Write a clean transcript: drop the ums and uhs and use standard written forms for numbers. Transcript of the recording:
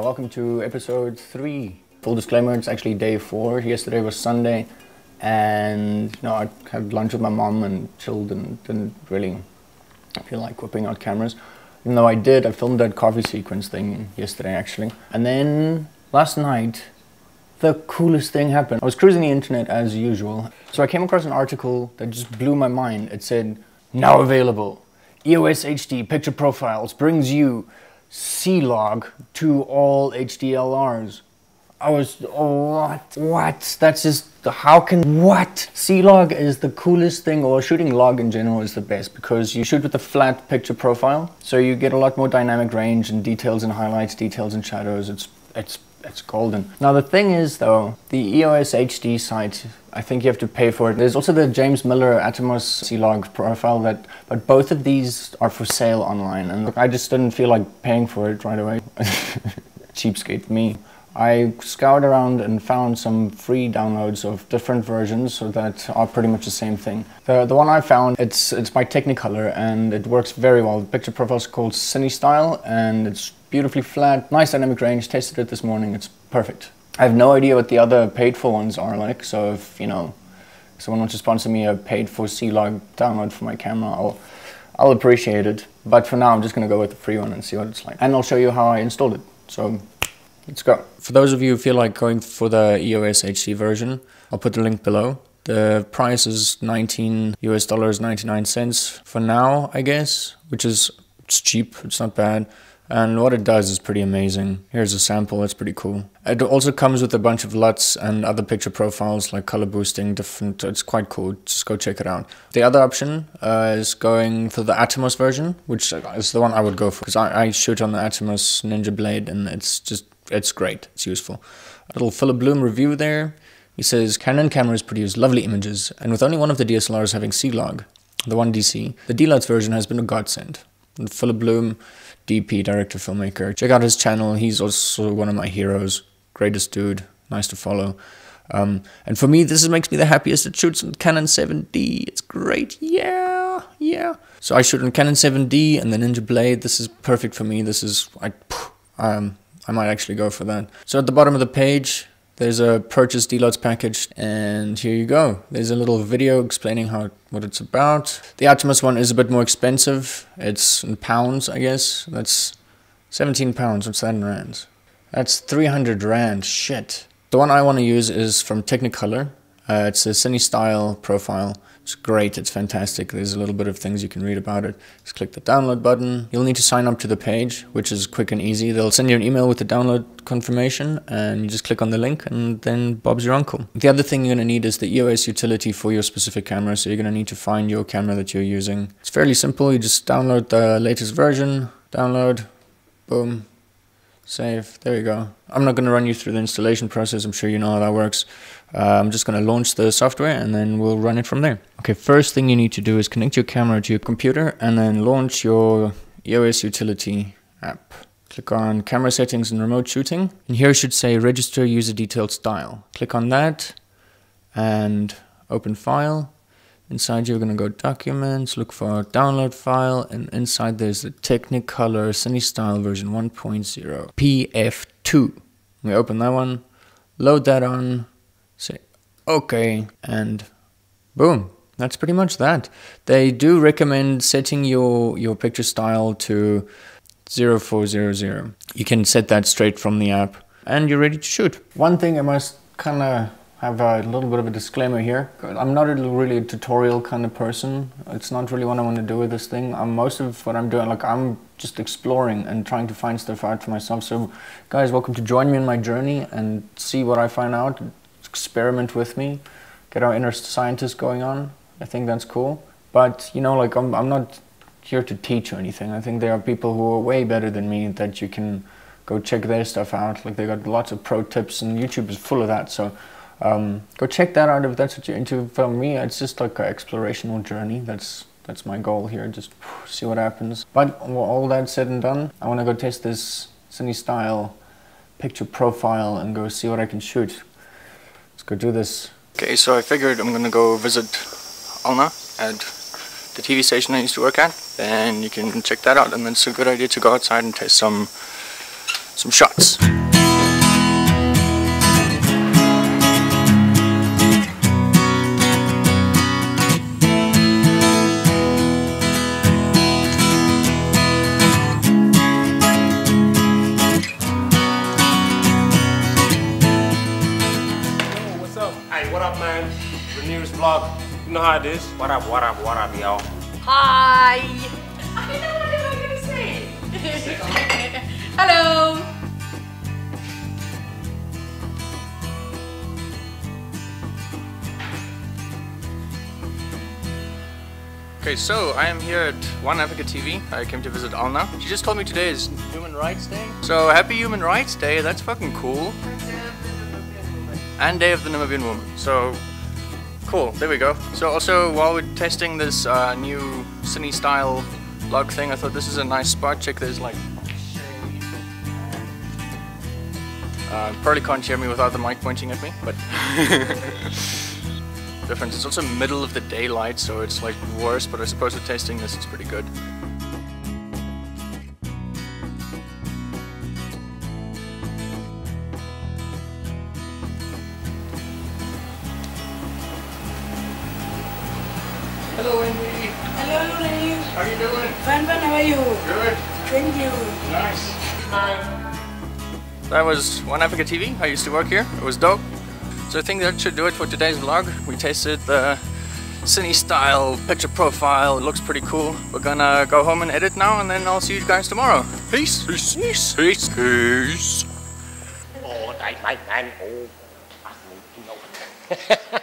Welcome to episode 3. Full disclaimer, it's actually day 4. Yesterday was Sunday, and I had lunch with my mom and chilled and didn't really feel like whipping out cameras. Even though I did, I filmed that coffee sequence thing yesterday actually. And then last night, the coolest thing happened. I was cruising the internet as usual. So I came across an article that just blew my mind. It said, now available, EOS HD picture profiles brings you C-Log to all HDLRs. I was, what? That's just, how can, what? C-Log is the coolest thing, or shooting log in general is the best, because you shoot with a flat picture profile, so you get a lot more dynamic range and details and highlights, details and shadows. It's golden. Now the thing is though, the EOS HD site, I think you have to pay for it. There's also the James Miller Atamos C-Log profile, but both of these are for sale online, and I just didn't feel like paying for it right away. Cheapskate me. I scoured around and found some free downloads of different versions that are pretty much the same thing. The one I found, it's by Technicolor, and it works very well. The picture profile is called Cinestyle, and it's beautifully flat, nice dynamic range. Tested it this morning, it's perfect. I have no idea what the other paid for ones are like, so if someone wants to sponsor me a paid for C-Log download for my camera, I'll appreciate it. But for now, I'm just gonna go with the free one and see what it's like. And I'll show you how I installed it. So let's go. For those of you who feel like going for the EOS HD version, I'll put the link below. The price is $19.99 for now, I guess, which is, it's cheap, it's not bad. And what it does is pretty amazing. Here's a sample, it's pretty cool. It also comes with a bunch of LUTs and other picture profiles like color boosting, different, it's quite cool, just go check it out. The other option is going for the Atamos version, which is the one I would go for, because I shoot on the Atamos Ninja Blade and it's great, it's useful. A little Philip Bloom review there. He says, Canon cameras produce lovely images, and with only one of the DSLRs having C-Log, the 1DC, the DELUTs version has been a godsend. And Philip Bloom, DP, director, filmmaker. Check out his channel, he's also one of my heroes. Greatest dude, nice to follow. And for me, this makes me the happiest. It shoots on Canon 7D, it's great, yeah. So I shoot on Canon 7D and the Ninja Blade. This is perfect for me. This is, I might actually go for that. So at the bottom of the page, there's a purchase DELUTs package, and here you go. There's a little video explaining what it's about. The Atamos one is a bit more expensive. It's in pounds, I guess. That's 17 pounds. What's that in rands? That's 300 rand. Shit. The one I want to use is from Technicolor. It's a Cinestyle profile. It's great, it's fantastic. There's a little bit of things you can read about it. Just click the download button. You'll need to sign up to the page, which is quick and easy. They'll send you an email with the download confirmation, and you just click on the link, and then Bob's your uncle. The other thing you're going to need is the EOS Utility for your specific camera, so you're going to need to find your camera that you're using. It's fairly simple. You just download the latest version, download, boom, save, there you go. I'm not going to run you through the installation process, I'm sure you know how that works. I'm just going to launch the software and then we'll run it from there. Okay, first thing you need to do is connect your camera to your computer and then launch your EOS Utility app. Click on camera settings and remote shooting, and here it should say register user detailed style. Click on that and open file. Inside you're going to go documents, look for download file, and inside there's the Technicolor Cinestyle version 1.0 PF2. We open that one, load that on, say okay, and boom. That's pretty much that. They do recommend setting your picture style to 0400. You can set that straight from the app and you're ready to shoot. One thing I must kind of have a little bit of a disclaimer here. I'm not really a tutorial kind of person. It's not really what I want to do with this thing. Most of what I'm doing, like, I'm just exploring and trying to find stuff out for myself. So guys, welcome to join me in my journey and see what I find out. Experiment with me. Get our inner scientist going on. I think that's cool. But like, I'm not here to teach or anything. I think there are people who are way better than me that you can go check their stuff out. Like, they got lots of pro tips and YouTube is full of that. So go check that out if that's what you're into. For me, it's just like an explorational journey. That's my goal here, just see what happens. But all that said and done, I want to go test this Cinestyle picture profile and go see what I can shoot. Let's go do this. Okay, so I figured I'm gonna go visit Alna at the TV station I used to work at, and you can check that out. And it's a good idea to go outside and test some some shots. What up, man? The newest vlog. You know how it is. What up, y'all? Hi! I don't know what I'm gonna say. Hello! Okay, so I am here at One Africa TV. I came to visit Alna. She just told me today is Human Rights Day. So happy Human Rights Day, that's fucking cool. And Day of the Namibian Woman. So cool, there we go. So also while we're testing this new Cinestyle log thing, I thought this is a nice spot. Check, there's like shade. Probably can't hear me without the mic pointing at me, but difference. It's also middle of the daylight, so it's like worse, but I suppose with testing this it's pretty good. Hello, Wendy. Hello, Reid. How are you doing? Fine, how are you? Good. Thank you. Nice. That was One Africa TV. I used to work here. It was dope. So I think that should do it for today's vlog. We tested the Cinestyle picture profile. It looks pretty cool. We're gonna go home and edit now, and then I'll see you guys tomorrow. Peace. Peace. Peace. Peace. Peace. Oh, my man. Oh,